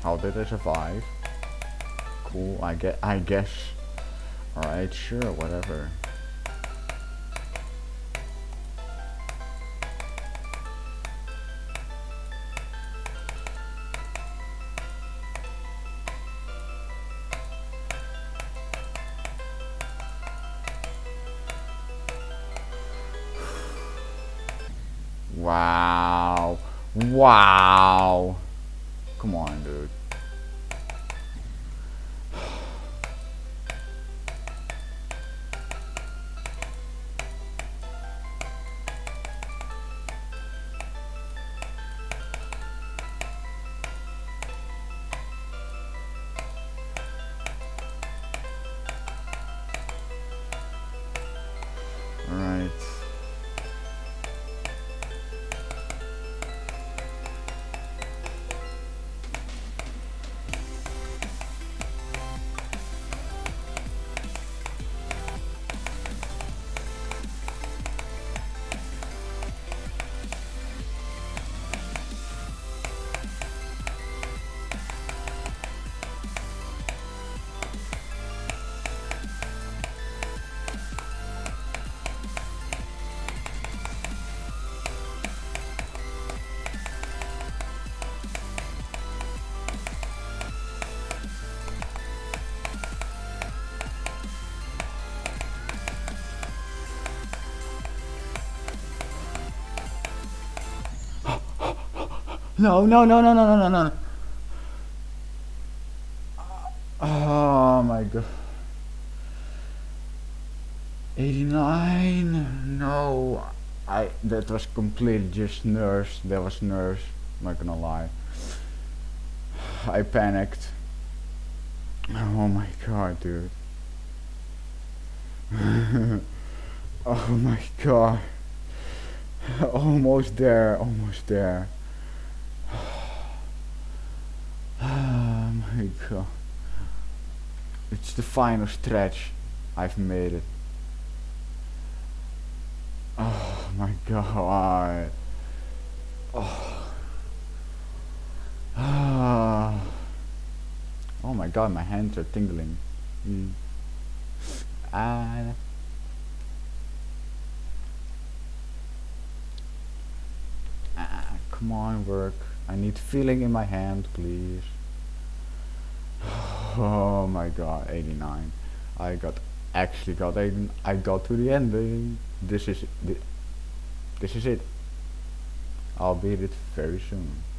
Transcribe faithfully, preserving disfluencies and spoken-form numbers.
How did I survive? Cool, I get I guess. Alright, sure, whatever. Wow. Wow. Come on, dude. Alright. No, no, no, no, no, no, no, no. Oh my god. eighty-nine. No. I that was completely just nerves. That was nerves. Not gonna lie. I panicked. Oh my god, dude. Oh my god. Almost there, almost there. Oh my god. It's the final stretch. I've made it. Oh my god. Oh. Ah. Oh my god, my hands are tingling. Mm. Ah. Ah, come on, work. I need feeling in my hand, please. Oh my god, eighty-nine. I got actually got eighty. I got to the ending. This is it. This is it. I'll beat it very soon.